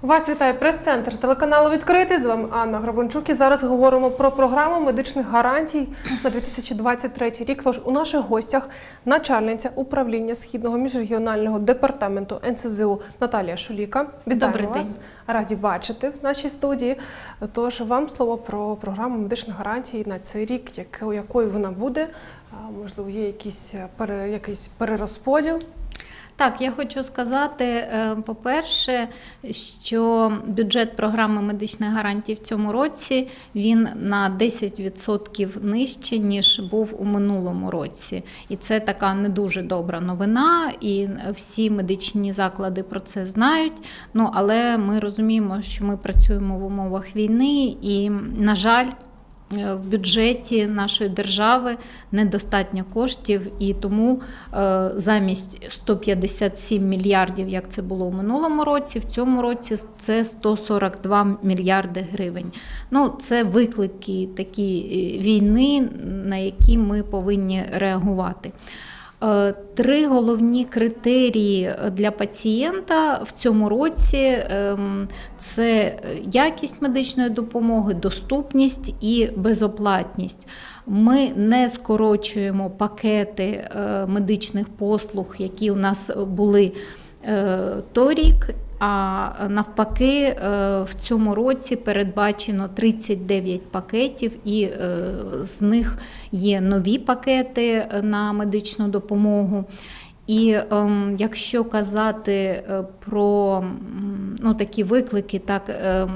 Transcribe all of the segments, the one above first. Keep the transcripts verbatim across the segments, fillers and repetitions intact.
Вас вітає прес-центр телеканалу «Відкритий». З вами Анна Грабанчук. І зараз говоримо про програму медичних гарантій на дві тисячі двадцять третій рік. Тож у наших гостях начальниця управління Східного міжрегіонального департаменту ен ес зе у Наталія Шуліка. Вітаємо Добрий вас. День. Раді бачити в нашій студії. Тож вам слово про програму медичних гарантій на цей рік, якою вона буде. Можливо, є якийсь, якийсь перерозподіл. Так, я хочу сказати, по-перше, що бюджет програми медичних гарантій в цьому році, він на десять відсотків нижче, ніж був у минулому році. І це така не дуже добра новина, і всі медичні заклади про це знають. Ну, але ми розуміємо, що ми працюємо в умовах війни і, на жаль, в бюджеті нашої держави недостатньо коштів, і тому е, замість сто п'ятдесят сім мільярдів, як це було в минулому році, в цьому році це сто сорок два мільярди гривень. Ну, це виклики такі війни, на які ми повинні реагувати. Три головні критерії для пацієнта в цьому році – це якість медичної допомоги, доступність і безоплатність. Ми не скорочуємо пакети медичних послуг, які у нас були торік, а навпаки, в цьому році передбачено тридцять дев'ять пакетів, і з них є нові пакети на медичну допомогу. І е, якщо казати про ну, такі виклики, так, е,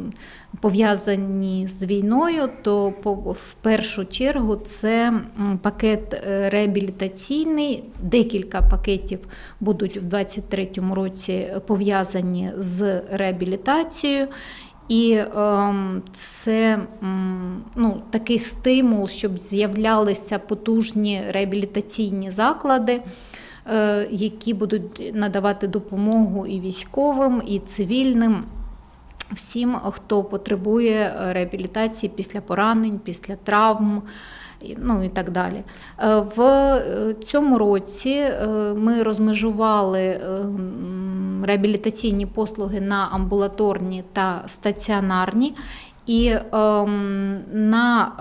пов'язані з війною, то по, в першу чергу це пакет реабілітаційний. Декілька пакетів будуть в двадцять третьому році пов'язані з реабілітацією. І е, це ну, такий стимул, щоб з'являлися потужні реабілітаційні заклади, які будуть надавати допомогу і військовим, і цивільним, всім, хто потребує реабілітації після поранень, після травм, ну і так далі. В цьому році ми розмежували реабілітаційні послуги на амбулаторні та стаціонарні, і на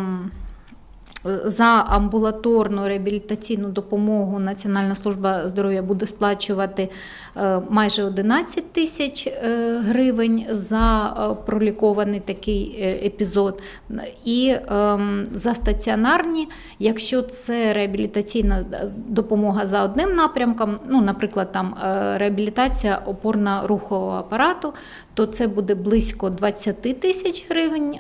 за амбулаторну реабілітаційну допомогу Національна служба здоров'я буде сплачувати майже одинадцять тисяч гривень за пролікований такий епізод. І за стаціонарні, якщо це реабілітаційна допомога за одним напрямком, ну, наприклад, там реабілітація опорно-рухового апарату, то це буде близько двадцять тисяч гривень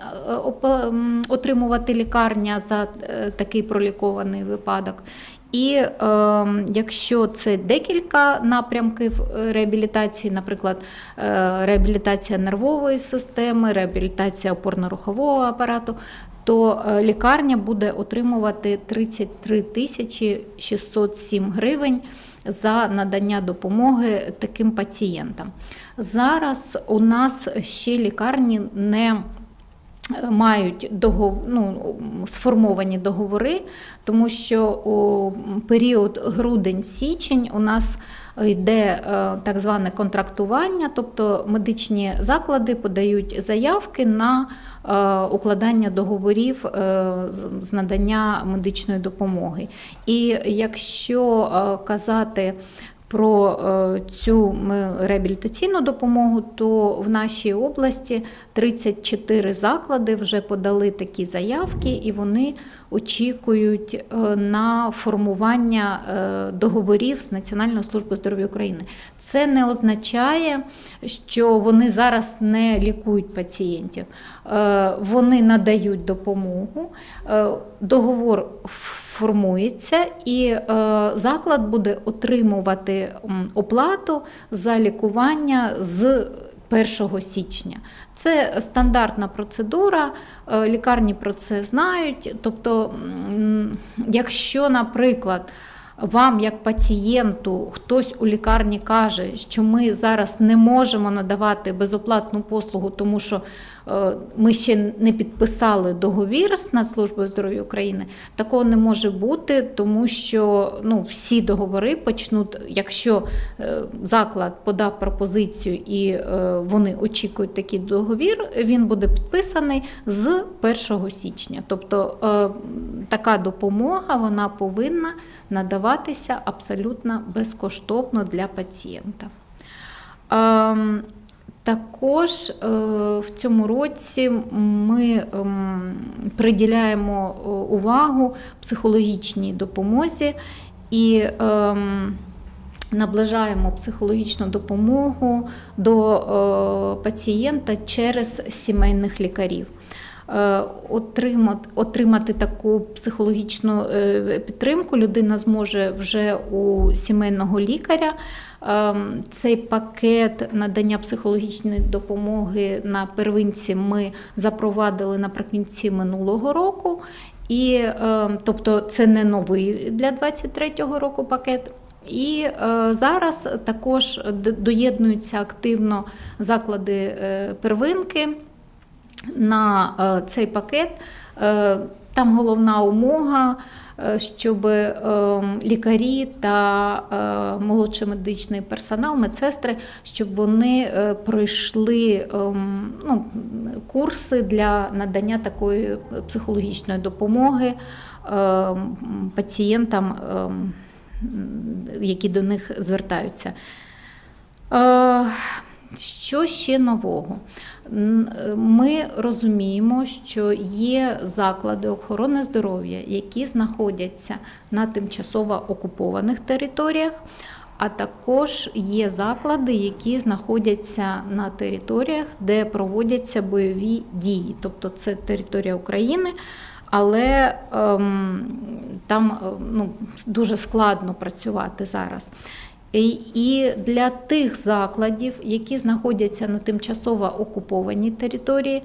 отримувати лікарня за такий пролікований випадок. І е, якщо це декілька напрямків реабілітації, наприклад, е, реабілітація нервової системи, реабілітація опорно-рухового апарату, то е, лікарня буде отримувати тридцять три тисячі шістсот сім гривень за надання допомоги таким пацієнтам. Зараз у нас ще лікарні не мають договор, ну, сформовані договори, тому що у період грудень-січень у нас йде так зване контрактування, тобто медичні заклади подають заявки на укладання договорів з надання медичної допомоги. І якщо казати про цю реабілітаційну допомогу, то в нашій області тридцять чотири заклади вже подали такі заявки, і вони очікують на формування договорів з Національною службою здоров'я України. Це не означає, що вони зараз не лікують пацієнтів. Вони надають допомогу, договор формується, і е, заклад буде отримувати оплату за лікування з першого січня. Це стандартна процедура, е, лікарні про це знають. Тобто, м, якщо, наприклад, вам, як пацієнту, хтось у лікарні каже, що ми зараз не можемо надавати безоплатну послугу, тому що ми ще не підписали договір з Нацслужбою здоров'я України, такого не може бути, тому що ну, всі договори почнуть, якщо заклад подав пропозицію і вони очікують такий договір, він буде підписаний з першого січня. Тобто така допомога, вона повинна надаватися абсолютно безкоштовно для пацієнта. Також в цьому році ми приділяємо увагу психологічній допомозі і наближаємо психологічну допомогу до пацієнта через сімейних лікарів. Отримати, отримати таку психологічну підтримку людина зможе вже у сімейного лікаря. Цей пакет надання психологічної допомоги на первинці ми запровадили наприкінці минулого року. І, тобто це не новий для двадцять третього року пакет. І зараз також доєднуються активно заклади первинки на цей пакет. Там головна умова, щоб лікарі та молодший медичний персонал, медсестри, щоб вони пройшли ну, курси для надання такої психологічної допомоги пацієнтам, які до них звертаються. Що ще нового? Ми розуміємо, що є заклади охорони здоров'я, які знаходяться на тимчасово окупованих територіях, а також є заклади, які знаходяться на територіях, де проводяться бойові дії. Тобто це територія України, але ем, там ну, дуже складно працювати зараз. І для тих закладів, які знаходяться на тимчасово окупованій території,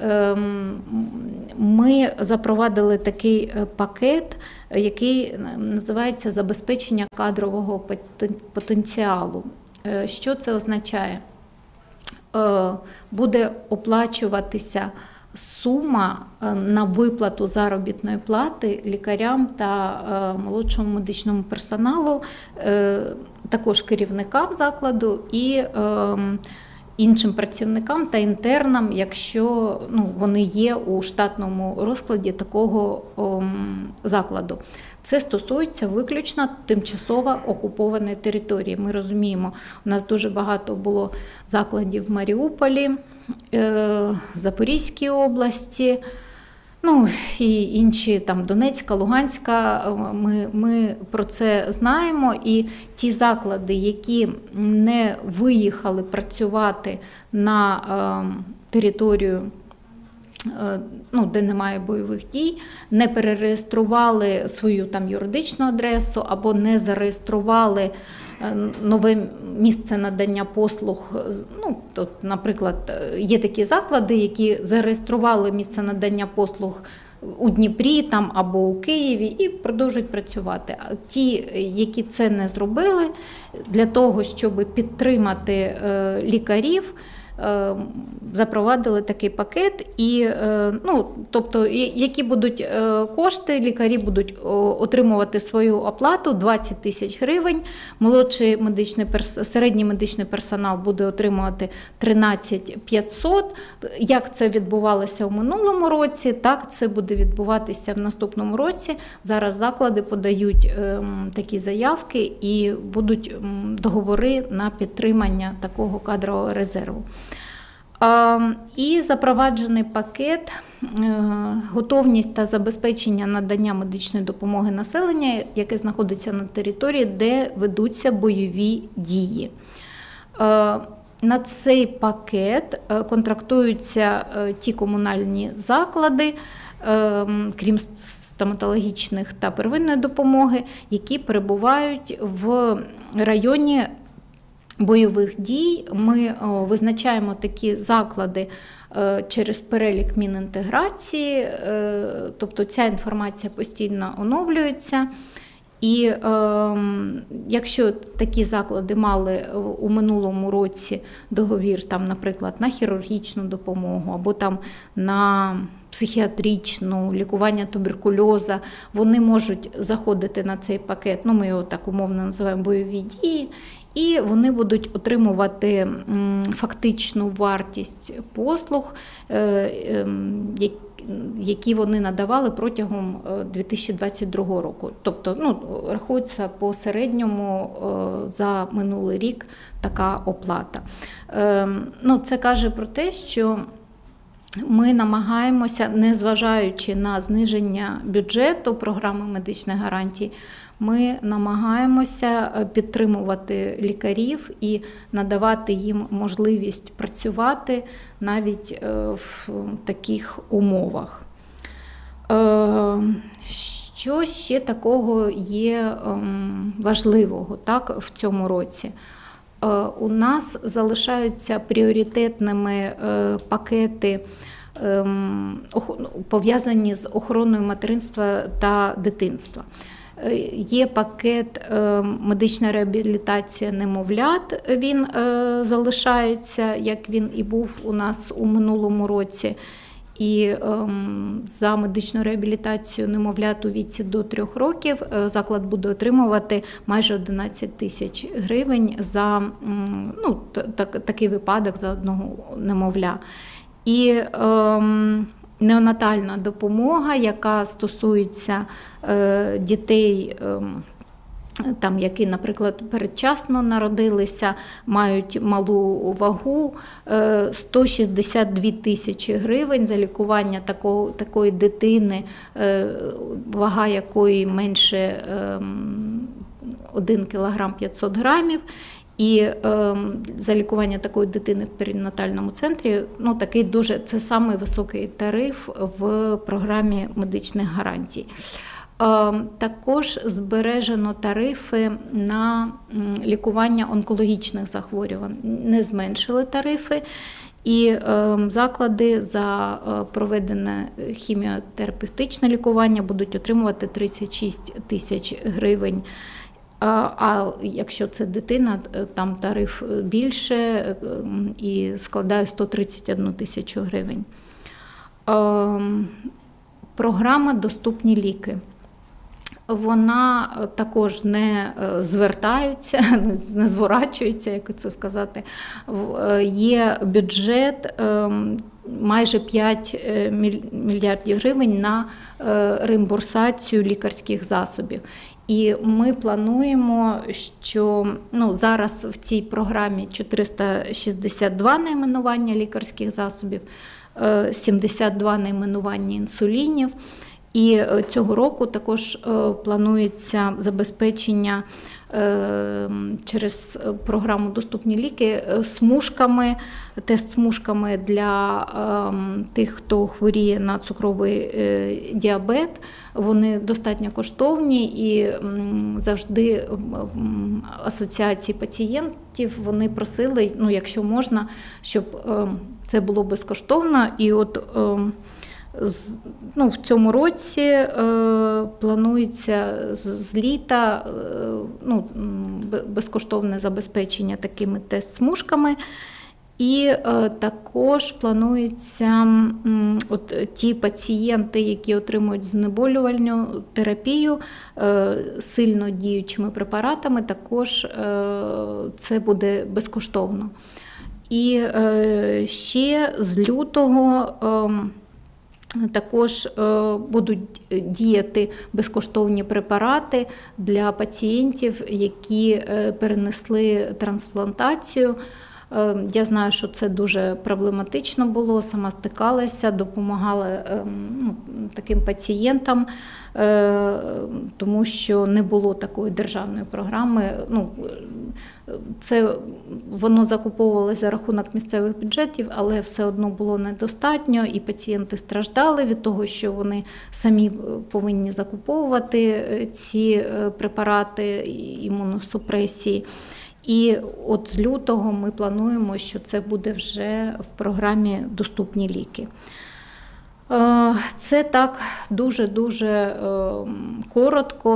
ми запровадили такий пакет, який називається «Забезпечення кадрового потенціалу». Що це означає? Буде оплачуватися сума на виплату заробітної плати лікарям та молодшому медичному персоналу, також керівникам закладу і іншим працівникам та інтернам, якщо ну, вони є у штатному розкладі такого закладу. Це стосується виключно тимчасово окупованої території. Ми розуміємо, у нас дуже багато було закладів в Маріуполі, Запорізькій області, ну і інші, там Донецька, Луганська, ми, ми про це знаємо. І ті заклади, які не виїхали працювати на е, територію, е, ну, де немає бойових дій, не перереєстрували свою там юридичну адресу або не зареєстрували нове місце надання послуг. Ну, тут, наприклад, є такі заклади, які зареєстрували місце надання послуг у Дніпрі там, або у Києві і продовжують працювати. А ті, які це не зробили, для того, щоб підтримати е, лікарів, е, запровадили такий пакет, і, е, ну, тобто, які будуть е, кошти, лікарі будуть отримувати свою оплату двадцять тисяч гривень, молодший медичний перс... середній медичний персонал буде отримувати тринадцять тисяч п'ятсот. Як це відбувалося в минулому році, так це буде відбуватися в наступному році. Зараз заклади подають е, такі заявки і будуть е, договори на підтримання такого кадрового резерву. І запроваджений пакет готовність та забезпечення надання медичної допомоги населення, яке знаходиться на території, де ведуться бойові дії. На цей пакет контрактуються ті комунальні заклади, крім стоматологічних та первинної допомоги, які перебувають в районі бойових дій. Ми визначаємо такі заклади через перелік Мінінтеграції, тобто ця інформація постійно оновлюється. І е, якщо такі заклади мали у минулому році договір, там, наприклад, на хірургічну допомогу або там на психіатричну, лікування туберкульозу, вони можуть заходити на цей пакет, ну ми його так умовно називаємо бойові дії, і вони будуть отримувати фактичну вартість послуг, які вони надавали протягом дві тисячі двадцять другого року. Тобто, ну, рахується по середньому за минулий рік така оплата. Ну, це каже про те, що ми намагаємося, незважаючи на зниження бюджету програми медичних гарантій, ми намагаємося підтримувати лікарів і надавати їм можливість працювати навіть в таких умовах. Що ще такого є важливого, так, в цьому році? У нас залишаються пріоритетними пакети, пов'язані з охороною материнства та дитинства. Є пакет медична реабілітація немовлят, він залишається, як він і був у нас у минулому році. І за медичну реабілітацію немовлят у віці до трьох років заклад буде отримувати майже одинадцять тисяч гривень за, ну, так, такий випадок за одного немовля. І ем, неонатальна допомога, яка стосується е, дітей, е, там, які, наприклад, передчасно народилися, мають малу вагу, е, сто шістдесят дві тисячі гривень за лікування такого, такої дитини, е, вага якої менше е, один кілограм п'ятсот грамів. І е, за лікування такої дитини в перинатальному центрі, ну, такий дуже, це самий високий тариф в програмі медичних гарантій. Е, також збережено тарифи на лікування онкологічних захворювань, не зменшили тарифи. І е, заклади за е, проведене хіміотерапевтичне лікування будуть отримувати тридцять шість тисяч гривень. А якщо це дитина, там тариф більше і складає сто тридцять одну тисячу гривень. Програма «Доступні ліки». Вона також не звертається, не зворачується, як це сказати. Є бюджет майже п'ять мільярдів гривень на реімбурсацію лікарських засобів. І ми плануємо, що, ну, зараз в цій програмі чотириста шістдесят два найменування лікарських засобів, сімдесят два найменування інсулінів. І цього року також планується забезпечення через програму «Доступні ліки» смужками, тест-смужками для тих, хто хворіє на цукровий діабет. Вони достатньо коштовні і завжди асоціації пацієнтів вони просили, ну, якщо можна, щоб це було безкоштовно. І от Ну, в цьому році е, планується з, з літа е, ну, безкоштовне забезпечення такими тест-смужками. І е, також планується м, от, ті пацієнти, які отримують знеболювальну терапію е, сильно діючими препаратами, також е, це буде безкоштовно. І е, ще з лютого е, також будуть діяти безкоштовні препарати для пацієнтів, які перенесли трансплантацію. Я знаю, що це дуже проблематично було, сама стикалася, допомагала ну, таким пацієнтам, тому що не було такої державної програми. Ну, це воно закуповувалося за рахунок місцевих бюджетів, але все одно було недостатньо, і пацієнти страждали від того, що вони самі повинні закуповувати ці препарати імуносупресії. І от з лютого ми плануємо, що це буде вже в програмі «Доступні ліки». Це так дуже-дуже коротко.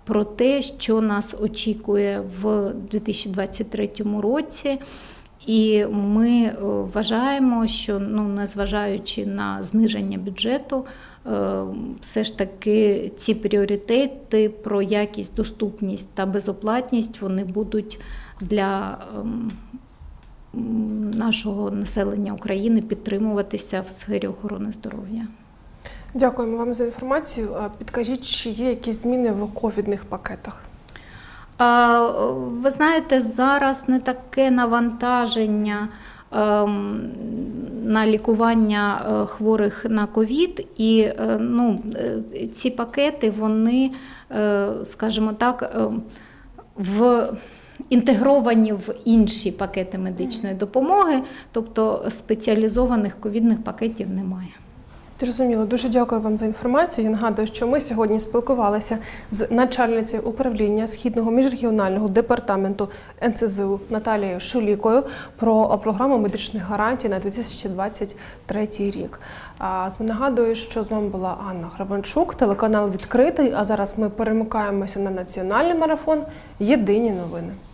про те, що нас очікує в дві тисячі двадцять третьому році. І ми вважаємо, що, ну, незважаючи на зниження бюджету, все ж таки ці пріоритети про якість, доступність та безоплатність, вони будуть для нашого населення України підтримуватися в сфері охорони здоров'я. Дякуємо вам за інформацію. Підкажіть, чи є якісь зміни в ковідних пакетах? Ви знаєте, зараз не таке навантаження на лікування хворих на ковід, і, ну, ці пакети, вони, скажімо так, в інтегровані в інші пакети медичної допомоги, тобто спеціалізованих ковідних пакетів немає. Зрозуміло. Дуже дякую вам за інформацію. Я нагадую, що ми сьогодні спілкувалися з начальницею управління Східного міжрегіонального департаменту ен ес зе у Наталією Шулікою про програму медичних гарантій на дві тисячі двадцять третій рік. Нагадую, що з вами була Анна Гребенчук, телеканал «Відкритий», а зараз ми перемикаємося на національний марафон «Єдині новини».